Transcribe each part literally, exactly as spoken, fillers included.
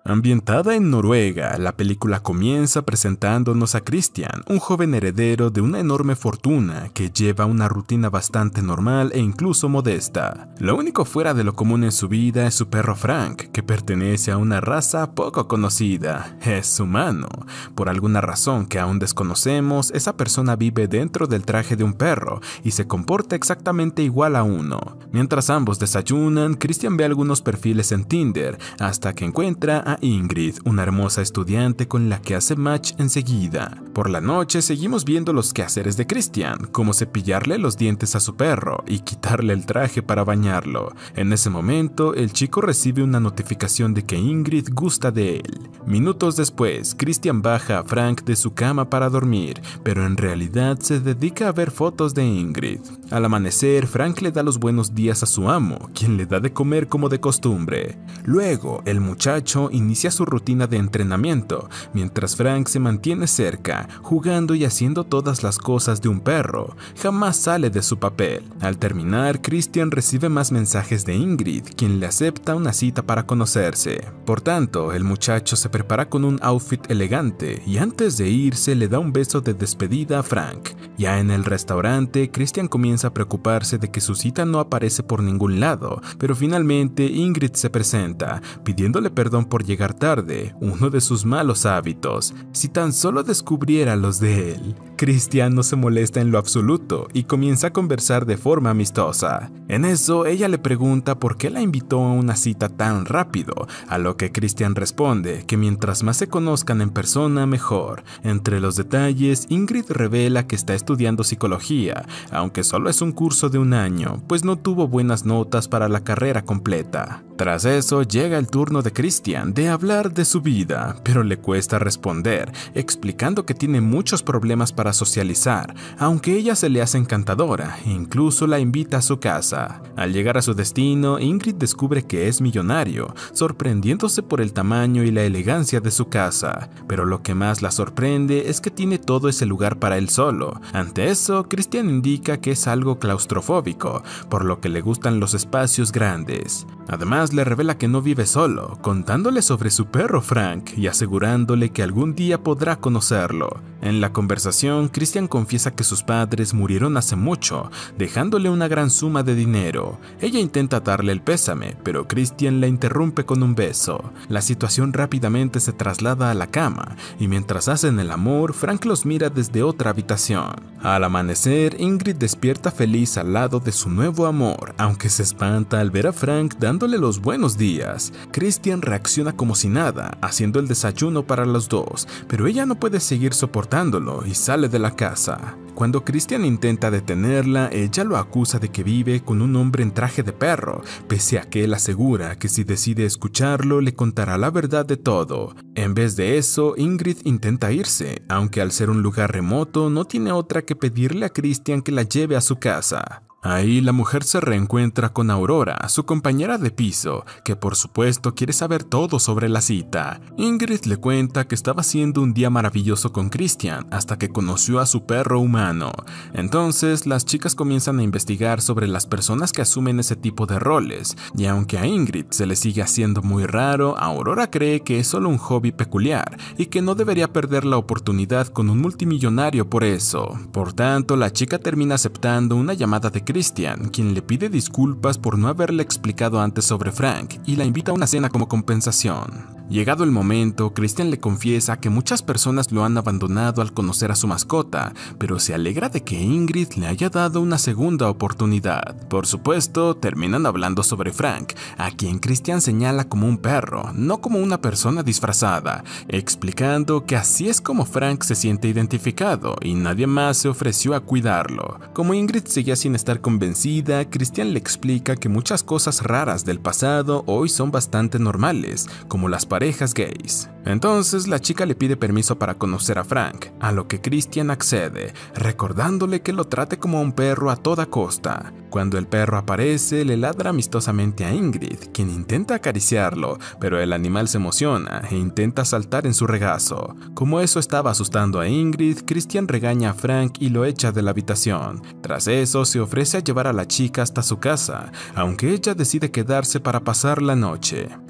Ambientada en Noruega, la película comienza presentándonos a Christian, un joven heredero de una enorme fortuna que lleva una rutina bastante normal e incluso modesta. Lo único fuera de lo común en su vida es su perro Frank, que pertenece a una raza poco conocida. Es humano. Por alguna razón que aún desconocemos, esa persona vive dentro del traje de un perro y se comporta exactamente igual a uno. Mientras ambos desayunan, Christian ve algunos perfiles en Tinder hasta que encuentra a Ingrid, una hermosa estudiante con la que hace match enseguida. Por la noche seguimos viendo los quehaceres de Christian, como cepillarle los dientes a su perro y quitarle el traje para bañarlo. En ese momento, el chico recibe una notificación de que Ingrid gusta de él. Minutos después, Christian baja a Frank de su cama para dormir, pero en realidad se dedica a ver fotos de Ingrid. Al amanecer, Frank le da los buenos días a su amo, quien le da de comer como de costumbre. Luego, el muchacho inicia su rutina de entrenamiento, mientras Frank se mantiene cerca, jugando y haciendo todas las cosas de un perro. Jamás sale de su papel. Al terminar, Christian recibe más mensajes de Ingrid, quien le acepta una cita para conocerse. Por tanto, el muchacho se prepara con un outfit elegante y antes de irse le da un beso de despedida a Frank. Ya en el restaurante, Christian comienza a preocuparse de que su cita no aparece por ningún lado, pero finalmente Ingrid se presenta, pidiéndole perdón por llegar tarde, uno de sus malos hábitos. Si tan solo descubriera los de él. Christian no se molesta en lo absoluto y comienza a conversar de forma amistosa. En eso, ella le pregunta por qué la invitó a una cita tan rápido, a lo que Christian responde que mientras más se conozcan en persona, mejor. Entre los detalles, Ingrid revela que está estudiando psicología, aunque solo es un curso de un año, pues no tuvo buenas notas para la carrera completa. Tras eso, llega el turno de Christian de hablar de su vida, pero le cuesta responder, explicando que tiene muchos problemas para socializar, aunque ella se le hace encantadora e incluso la invita a su casa. Al llegar a su destino, Ingrid descubre que es millonario, sorprendiéndose por el tamaño y la elegancia de su casa, pero lo que más la sorprende es que tiene todo ese lugar para él solo. Ante eso, Christian indica que es algo claustrofóbico, por lo que le gustan los espacios grandes. Además, le revela que no vive solo, contándole sobre su perro Frank y asegurándole que algún día podrá conocerlo. En la conversación, Christian confiesa que sus padres murieron hace mucho, dejándole una gran suma de dinero. Ella intenta darle el pésame, pero Christian la interrumpe con un beso. La situación rápidamente se traslada a la cama, y mientras hacen el amor, Frank los mira desde otra habitación. Al amanecer, Ingrid despierta feliz al lado de su nuevo amor, aunque se espanta al ver a Frank dándole los buenos días. Christian reacciona como si nada, haciendo el desayuno para los dos, pero ella no puede seguir soportándolo y sale de la casa. Cuando Christian intenta detenerla, ella lo acusa de que vive con un hombre en traje de perro, pese a que él asegura que si decide escucharlo le contará la verdad de todo. En vez de eso, Ingrid intenta irse, aunque al ser un lugar remoto no tiene otra que pedirle a Christian que la lleve a su casa. Ahí la mujer se reencuentra con Aurora, su compañera de piso, que por supuesto quiere saber todo sobre la cita. Ingrid le cuenta que estaba haciendo un día maravilloso con Christian hasta que conoció a su perro humano. Entonces las chicas comienzan a investigar sobre las personas que asumen ese tipo de roles, y aunque a Ingrid se le sigue haciendo muy raro, Aurora cree que es solo un hobby peculiar y que no debería perder la oportunidad con un multimillonario por eso. Por tanto, la chica termina aceptando una llamada de Christian, quien le pide disculpas por no haberle explicado antes sobre Frank y la invita a una cena como compensación. Llegado el momento, Christian le confiesa que muchas personas lo han abandonado al conocer a su mascota, pero se alegra de que Ingrid le haya dado una segunda oportunidad. Por supuesto, terminan hablando sobre Frank, a quien Christian señala como un perro, no como una persona disfrazada, explicando que así es como Frank se siente identificado y nadie más se ofreció a cuidarlo. Como Ingrid seguía sin estar convencida, Christian le explica que muchas cosas raras del pasado hoy son bastante normales, como las parejas gays. Entonces la chica le pide permiso para conocer a Frank, a lo que Christian accede, recordándole que lo trate como a un perro a toda costa. Cuando el perro aparece, le ladra amistosamente a Ingrid, quien intenta acariciarlo, pero el animal se emociona e intenta saltar en su regazo. Como eso estaba asustando a Ingrid, Christian regaña a Frank y lo echa de la habitación. Tras eso, se ofrece a llevar a la chica hasta su casa, aunque ella decide quedarse para pasar la noche.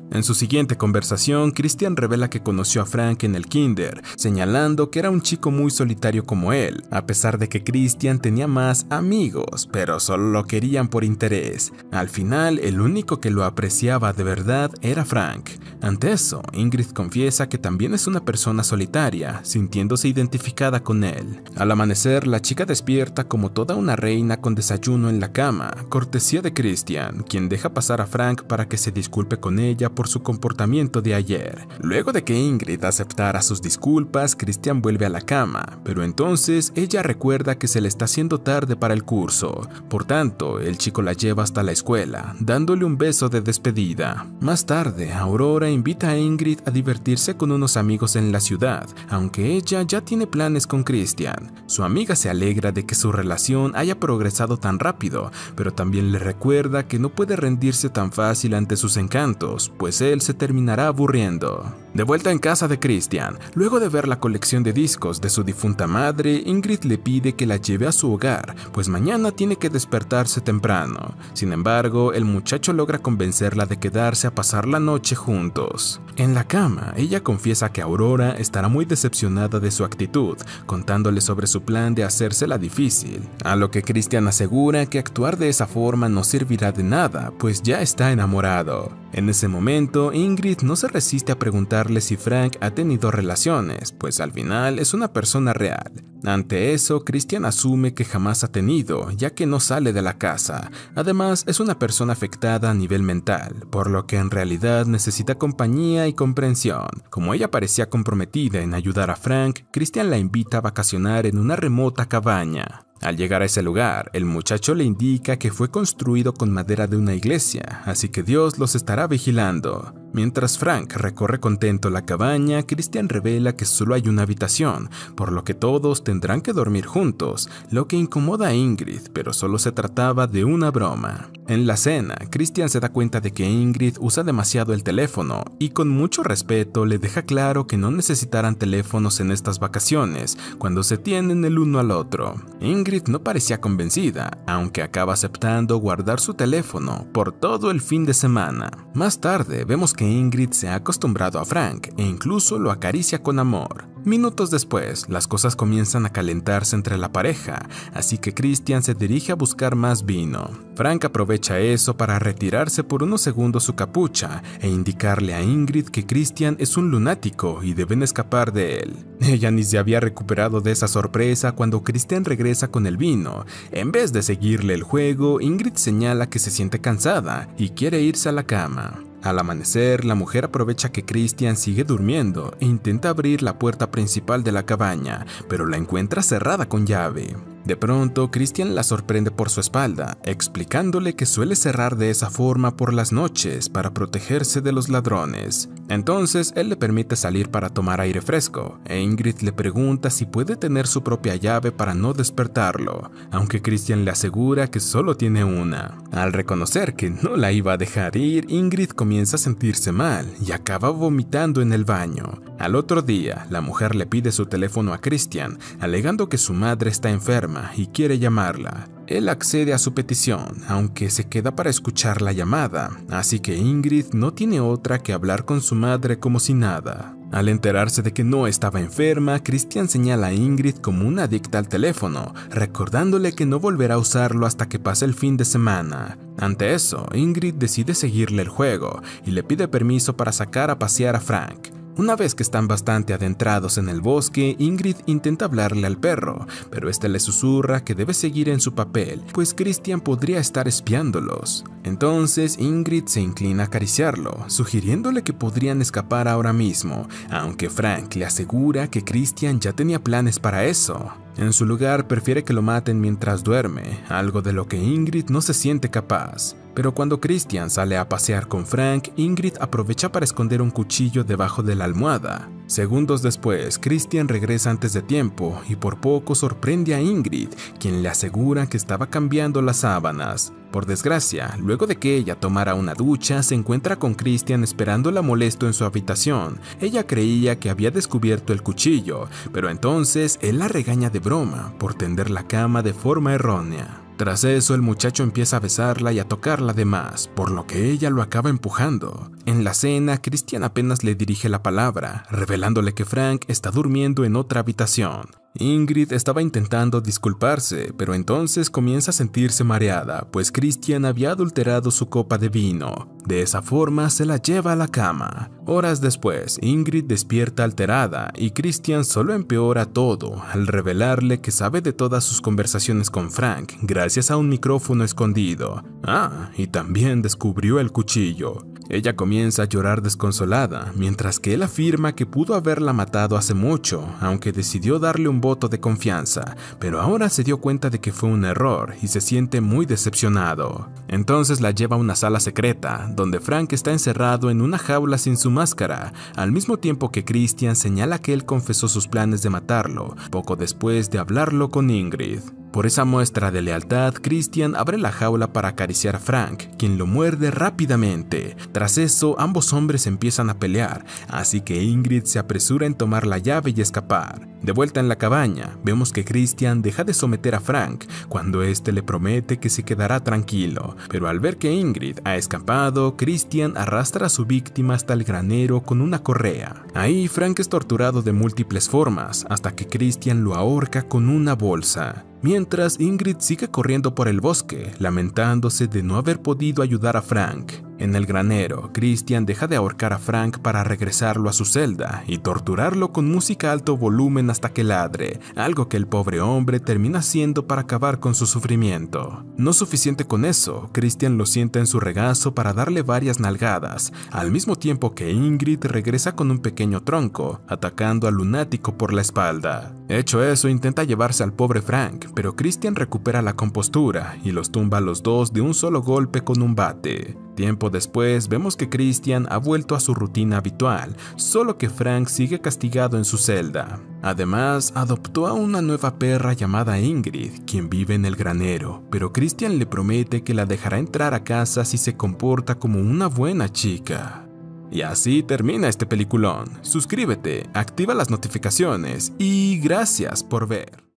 En su siguiente conversación, Christian revela que conoció a Frank en el kinder, señalando que era un chico muy solitario como él, a pesar de que Christian tenía más amigos, pero solo lo querían por interés. Al final, el único que lo apreciaba de verdad era Frank. Ante eso, Ingrid confiesa que también es una persona solitaria, sintiéndose identificada con él. Al amanecer, la chica despierta como toda una reina con desayuno en la cama, cortesía de Christian, quien deja pasar a Frank para que se disculpe con ella por su comportamiento de ayer. Luego de que Ingrid aceptara sus disculpas, Christian vuelve a la cama, pero entonces ella recuerda que se le está haciendo tarde para el curso. Por tanto, el chico la lleva hasta la escuela, dándole un beso de despedida. Más tarde, Aurora invita a Ingrid a divertirse con unos amigos en la ciudad, aunque ella ya tiene planes con Christian. Su amiga se alegra de que su relación haya progresado tan rápido, pero también le recuerda que no puede rendirse tan fácil ante sus encantos, pues él se terminará aburriendo. De vuelta en casa de Christian, luego de ver la colección de discos de su difunta madre, Ingrid le pide que la lleve a su hogar, pues mañana tiene que despertarse temprano. Sin embargo, el muchacho logra convencerla de quedarse a pasar la noche juntos. En la cama, ella confiesa que Aurora estará muy decepcionada de su actitud, contándole sobre su plan de hacérsela difícil, a lo que Christian asegura que actuar de esa forma no servirá de nada, pues ya está enamorado. En ese momento, Ingrid no se resiste a preguntarle si Frank ha tenido relaciones, pues al final es una persona real. Ante eso, Christian asume que jamás ha tenido, ya que no sale de la casa. Además, es una persona afectada a nivel mental, por lo que en realidad necesita compañía y comprensión. Como ella parecía comprometida en ayudar a Frank, Christian la invita a vacacionar en una remota cabaña. Al llegar a ese lugar, el muchacho le indica que fue construido con madera de una iglesia, así que Dios los estará vigilando. Mientras Frank recorre contento la cabaña, Christian revela que solo hay una habitación, por lo que todos tendrán que dormir juntos, lo que incomoda a Ingrid, pero solo se trataba de una broma. En la cena, Christian se da cuenta de que Ingrid usa demasiado el teléfono y con mucho respeto le deja claro que no necesitarán teléfonos en estas vacaciones, cuando se tienen el uno al otro. Ingrid no parecía convencida, aunque acaba aceptando guardar su teléfono por todo el fin de semana. Más tarde, vemos que Ingrid se ha acostumbrado a Frank e incluso lo acaricia con amor. Minutos después, las cosas comienzan a calentarse entre la pareja, así que Christian se dirige a buscar más vino. Frank aprovecha eso para retirarse por unos segundos su capucha e indicarle a Ingrid que Christian es un lunático y deben escapar de él. Ella ni se había recuperado de esa sorpresa cuando Christian regresa con el vino. En vez de seguirle el juego, Ingrid señala que se siente cansada y quiere irse a la cama. Al amanecer, la mujer aprovecha que Christian sigue durmiendo e intenta abrir la puerta principal de la cabaña, pero la encuentra cerrada con llave. De pronto, Christian la sorprende por su espalda, explicándole que suele cerrar de esa forma por las noches para protegerse de los ladrones. Entonces, él le permite salir para tomar aire fresco, e Ingrid le pregunta si puede tener su propia llave para no despertarlo, aunque Christian le asegura que solo tiene una. Al reconocer que no la iba a dejar ir, Ingrid comienza a sentirse mal y acaba vomitando en el baño. Al otro día, la mujer le pide su teléfono a Christian, alegando que su madre está enferma y quiere llamarla. Él accede a su petición, aunque se queda para escuchar la llamada, así que Ingrid no tiene otra que hablar con su madre como si nada. Al enterarse de que no estaba enferma, Christian señala a Ingrid como una adicta al teléfono, recordándole que no volverá a usarlo hasta que pase el fin de semana. Ante eso, Ingrid decide seguirle el juego y le pide permiso para sacar a pasear a Frank. Una vez que están bastante adentrados en el bosque, Ingrid intenta hablarle al perro, pero este le susurra que debe seguir en su papel, pues Christian podría estar espiándolos. Entonces Ingrid se inclina a acariciarlo, sugiriéndole que podrían escapar ahora mismo, aunque Frank le asegura que Christian ya tenía planes para eso. En su lugar, prefiere que lo maten mientras duerme, algo de lo que Ingrid no se siente capaz. Pero cuando Christian sale a pasear con Frank, Ingrid aprovecha para esconder un cuchillo debajo de la almohada. Segundos después, Christian regresa antes de tiempo y por poco sorprende a Ingrid, quien le asegura que estaba cambiando las sábanas. Por desgracia, luego de que ella tomara una ducha, se encuentra con Christian esperándola molesto en su habitación. Ella creía que había descubierto el cuchillo, pero entonces él la regaña de broma por tender la cama de forma errónea. Tras eso, el muchacho empieza a besarla y a tocarla de más, por lo que ella lo acaba empujando. En la cena, Christian apenas le dirige la palabra, revelándole que Frank está durmiendo en otra habitación. Ingrid estaba intentando disculparse, pero entonces comienza a sentirse mareada, pues Christian había adulterado su copa de vino. De esa forma se la lleva a la cama. Horas después, Ingrid despierta alterada y Christian solo empeora todo al revelarle que sabe de todas sus conversaciones con Frank gracias a un micrófono escondido. Ah, y también descubrió el cuchillo. Ella comienza a llorar desconsolada, mientras que él afirma que pudo haberla matado hace mucho, aunque decidió darle un voto de confianza, pero ahora se dio cuenta de que fue un error y se siente muy decepcionado. Entonces la lleva a una sala secreta, donde Frank está encerrado en una jaula sin su máscara, al mismo tiempo que Christian señala que él confesó sus planes de matarlo, poco después de hablarlo con Ingrid. Por esa muestra de lealtad, Christian abre la jaula para acariciar a Frank, quien lo muerde rápidamente. Tras eso, ambos hombres empiezan a pelear, así que Ingrid se apresura en tomar la llave y escapar. De vuelta en la cabaña, vemos que Christian deja de someter a Frank cuando este le promete que se quedará tranquilo, pero al ver que Ingrid ha escapado, Christian arrastra a su víctima hasta el granero con una correa. Ahí Frank es torturado de múltiples formas, hasta que Christian lo ahorca con una bolsa. Mientras, Ingrid sigue corriendo por el bosque, lamentándose de no haber podido ayudar a Frank. En el granero, Christian deja de ahorcar a Frank para regresarlo a su celda y torturarlo con música a alto volumen hasta que ladre, algo que el pobre hombre termina haciendo para acabar con su sufrimiento. No suficiente con eso, Christian lo sienta en su regazo para darle varias nalgadas, al mismo tiempo que Ingrid regresa con un pequeño tronco, atacando al lunático por la espalda. Hecho eso, intenta llevarse al pobre Frank, pero Christian recupera la compostura y los tumba a los dos de un solo golpe con un bate. Tiempo después, vemos que Christian ha vuelto a su rutina habitual, solo que Frank sigue castigado en su celda. Además, adoptó a una nueva perra llamada Ingrid, quien vive en el granero, pero Christian le promete que la dejará entrar a casa si se comporta como una buena chica. Y así termina este peliculón. Suscríbete, activa las notificaciones y gracias por ver.